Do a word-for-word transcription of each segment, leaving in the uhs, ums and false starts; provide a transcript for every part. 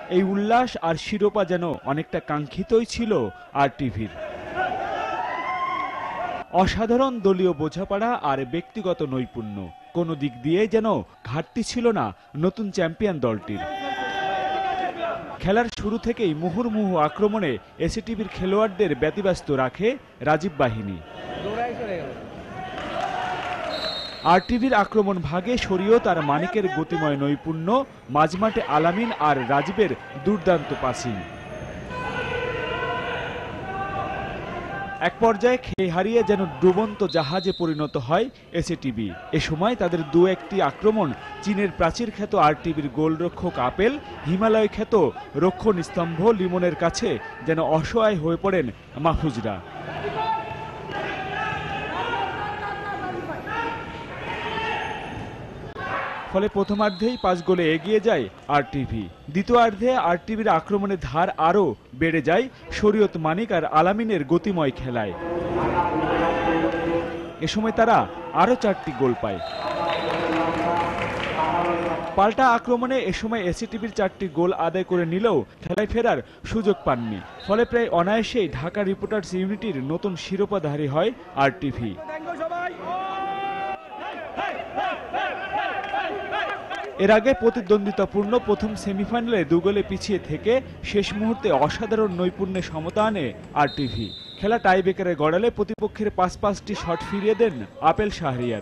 এই উল্লাস আর শিরোপা যেন অনেকটা কাঙ্ক্ষিতই ছিল আর টিভির। অসাধারণ দলীয় বোঝাপড়া আর ব্যক্তিগত নৈপুণ্য, কোনো দিক দিয়ে যেন ঘাটতি ছিল না নতুন চ্যাম্পিয়ন দলটির। খেলার শুরু থেকেই মুহুর্মুহু আক্রমণে এসিটিভির খেলোয়াড়দের ব্যতিব্যস্ত রাখে রাজীব বাহিনী। আরটিভির আক্রমণ ভাগে সরিয়েও তার মানিকের গতিময় নৈপুণ্য, মাঝমাঠে আলামিন আর রাজীবের দুর্দান্ত পাসিং। এক পর্যায়ে খেয়ে হারিয়ে যেন ডুবন্ত জাহাজে পরিণত হয় এসিটিভি। এ সময় তাদের দু একটি আক্রমণ চীনের প্রাচীর খ্যাত আরটিভির গোলরক্ষক আপেল, হিমালয় খ্যাত রক্ষণ স্তম্ভ লিমনের কাছে যেন অসহায় হয়ে পড়েন মাহফুজরা। ফলে প্রথমার্ধেই পাঁচ গোলে এগিয়ে যায় আরটিভি। দ্বিতীয়ার্ধে আরটিভির আক্রমণের ধার আরও বেড়ে যায় শরীয়ত মানিক আর আলামিনের গতিময় খেলায়। এ সময় তারা আরও চারটি গোল পায়। পাল্টা আক্রমণে এ সময় এসিটিভির চারটি গোল আদায় করে নিলেও খেলায় ফেরার সুযোগ পাননি। ফলে প্রায় অনায়াসেই ঢাকা রিপোর্টার্স ইউনিটির নতুন শিরোপাধারী হয় আরটিভি। এর আগে প্রতিদ্বন্দ্বিতাপূর্ণ প্রথম সেমিফাইনালে দুগোলে পিছিয়ে থেকে শেষ মুহূর্তে অসাধারণ নৈপুণ্যে সমতা আনে আরটিভি। খেলা টাইব্রেকারে গড়ালে প্রতিপক্ষের পাঁচ পাঁচটি শট ফিরিয়ে দেন আপেল শাহরিয়ার।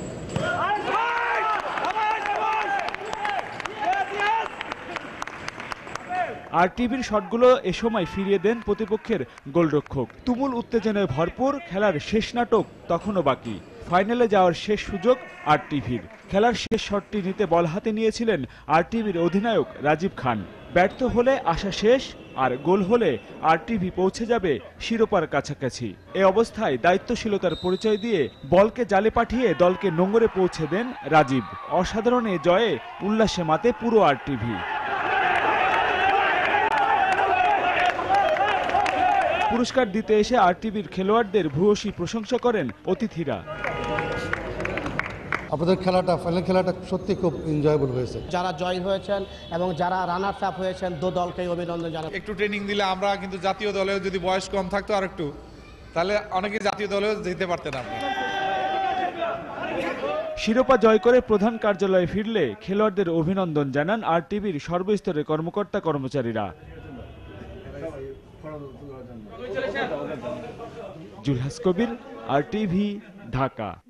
আরটিভির শটগুলো এ সময় ফিরিয়ে দেন প্রতিপক্ষের গোলরক্ষক। তুমুল উত্তেজনায় ভরপুর খেলার শেষ নাটক তখনও বাকি। ফাইনালে যাওয়ার শেষ সুযোগ আরটিভির। খেলার শেষ শটটি নিতে বল হাতে নিয়েছিলেন আরটিভির অধিনায়ক রাজীব খান। ব্যর্থ হলে আশা শেষ, আর গোল হলে আরটিভি পৌঁছে যাবে শিরোপার কাছাকাছি। এ অবস্থায় দায়িত্বশীলতার পরিচয় দিয়ে বলকে জালে পাঠিয়ে দলকে নোঙরে পৌঁছে দেন রাজীব। অসাধারণ এ জয়ে উল্লাসে মাতে পুরো আরটিভি। পুরস্কার দিতে এসে আরটিভির খেলোয়াড়দের ভূয়সী প্রশংসা করেন অতিথিরা। আপনাদের খেলাটা ফাইনাল খেলাটা সত্যি খুব এনজয়েবল হয়েছে। যারা জয় হয়েছেন এবং যারা রানার্স আপ হয়েছেন দু দলকেই অভিনন্দন জানাই। একটু ট্রেনিং দিলে আমরা কিন্তু জাতীয় দলেও যদি বয়স কম থাকতো আর একটু, তাহলে অনেকে জাতীয় দলেও যেতে পারতেন আপনি। শিরোপা জয় করে প্রধান কার্যালয়ে ফিরলে খেলোয়াড়দের অভিনন্দন জানান আরটিভির সর্বস্তরের কর্মকর্তা কর্মচারীরা। জুলহাস কবির, আরটিভি, ঢাকা।